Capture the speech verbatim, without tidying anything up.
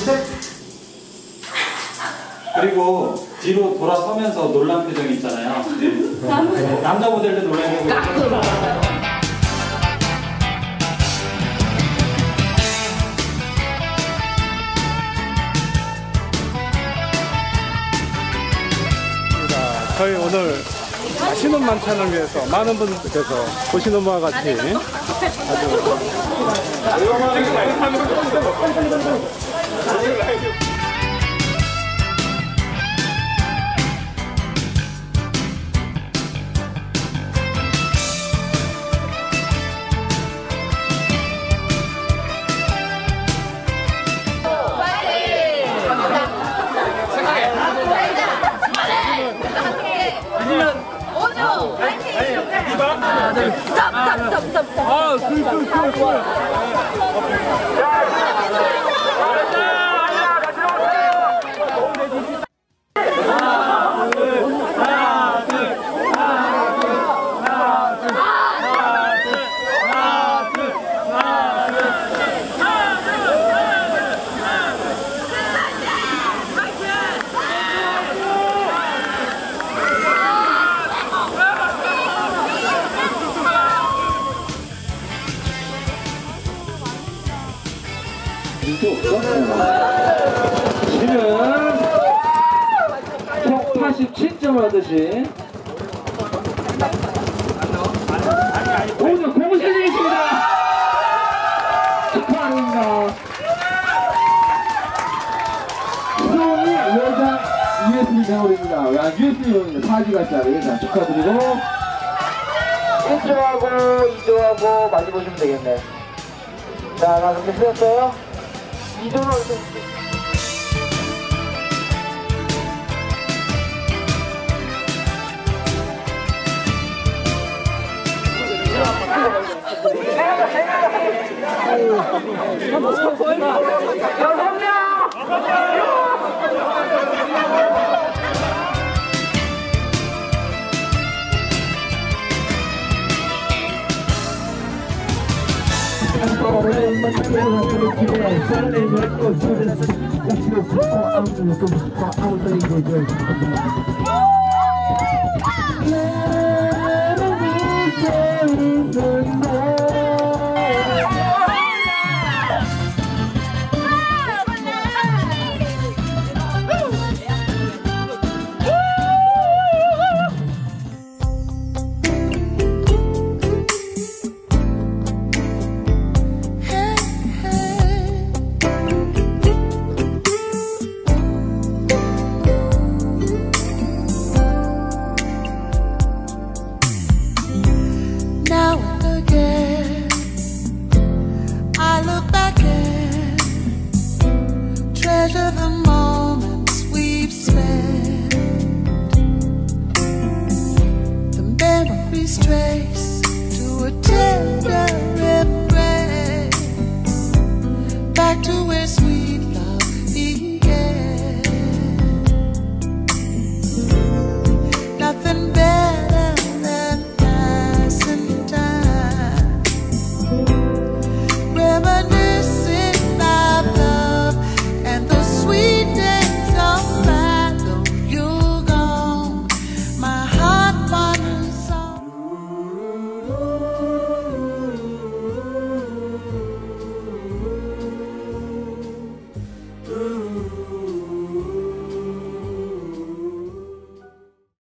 셋. 그리고 뒤로 돌아서면서 놀란 표정이 있잖아요. 네. 남자 모델도 놀란 표정. 저희 오늘 맛있는 만찬을 위해서 많은 분들께서 보시는 바와 같이 아주 스탑 스탑 스탑 스탑 스탑 아 쿨쿨쿨쿨 지금 백팔십칠 점을 하듯이 오늘 고무신이십니다. 축하합니다. 수영이 여자 유에스비 배우입니다. 야, 유에스비 배우입니다. 사지 가짜리. 자, 축하드리고 일 조하고 이 조하고 많이 보시면 되겠네. 자, 나 그렇게 쓰였어요? 이 조는 어떻게